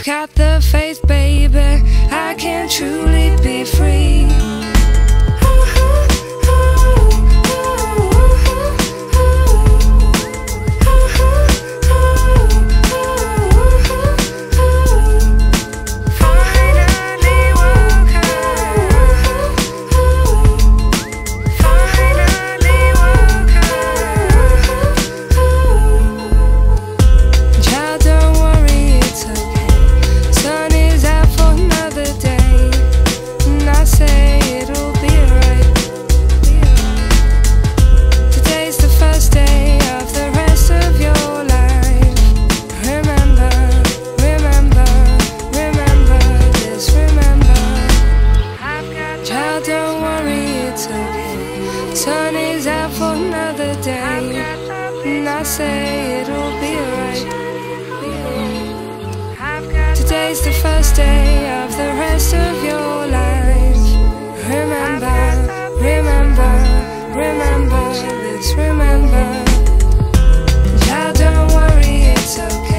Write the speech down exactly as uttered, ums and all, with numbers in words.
got the faith, baby, I can truly be free. Sun is out for another day, and I say it'll be alright. Today's the first day of the rest of your life. Remember, remember, remember this, remember. Child, don't worry, it's okay.